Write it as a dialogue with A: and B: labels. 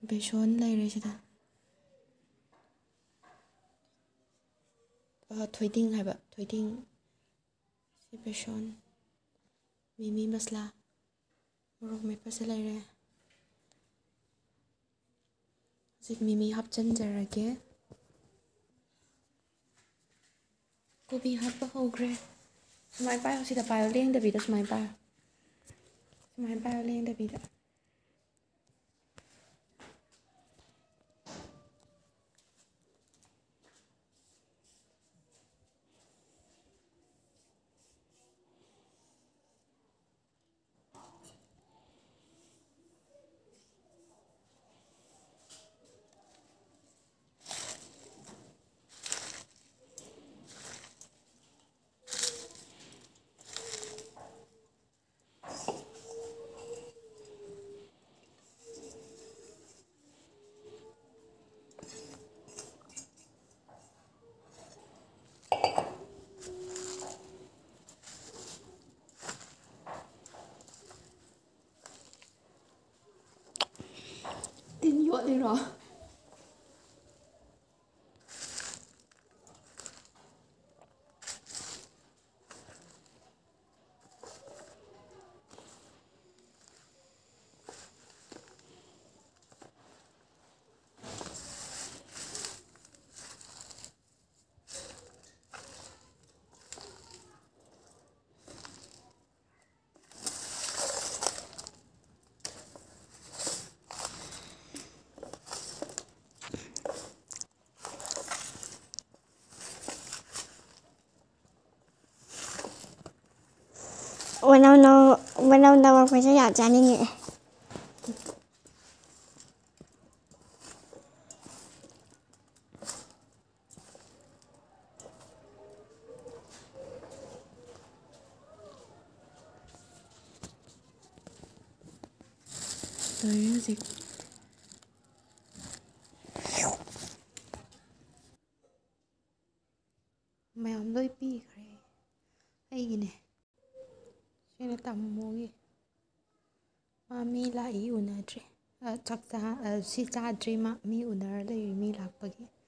A: ꯕꯦꯁꯣꯟ ꯂꯩꯔꯦ ꯁꯤꯗ ꯊꯣꯏꯗꯤꯡ ꯍꯥꯏꯕ ꯊꯣꯏꯗꯤꯡ ꯁꯤ ꯕꯦꯁꯣꯟ ꯃꯤꯃꯤ ꯃꯁꯂꯥ ꯃꯣꯔꯣꯛ ꯃꯦꯠꯄꯁꯦ ꯂꯩꯔꯦ ꯍꯧꯖꯤꯛ ꯃꯤꯃꯤ ꯍꯥꯞꯆꯤꯟꯖꯔꯒꯦ ꯀꯣꯕꯤ ꯍꯥꯞꯄ ꯍꯧꯈ꯭ꯔꯦ ꯁꯨꯃꯥꯏꯅ ꯄꯥꯏꯌꯣ ꯁꯤꯗ ꯄꯥꯏꯌꯣ ꯂꯦꯡꯗꯕꯤꯗ ꯁꯨꯃꯥꯏꯅ ꯄꯥꯏꯌꯣ ꯁꯨꯃꯥꯏꯅ ꯄꯥꯏꯌꯣ ꯂꯦꯡꯗꯕꯤꯗ ꯇꯤꯟ ꯌꯣꯠꯂꯤꯔꯣ
B: When ông đâu phải sẽ trả đi nhỉ?
A: ꯂꯣꯏꯔꯦ ꯍꯧꯖꯤꯛ ꯃꯌꯥꯝ ꯂꯣꯏ ꯄꯤꯈ꯭ꯔꯦ ꯑꯩꯒꯤꯅꯦ ꯁꯤꯅ ꯇꯥꯃꯣꯒꯤ ꯃꯥ ꯃꯤ ꯂꯥꯛꯏ ꯎꯅꯗ꯭ꯔꯤ ꯁꯤ ꯆꯥꯗ꯭ꯔꯤ ꯃꯥ ꯃꯤ ꯎꯅꯔ ꯂꯩꯔꯤ ꯃꯤ ꯂꯥꯛꯄꯒꯤ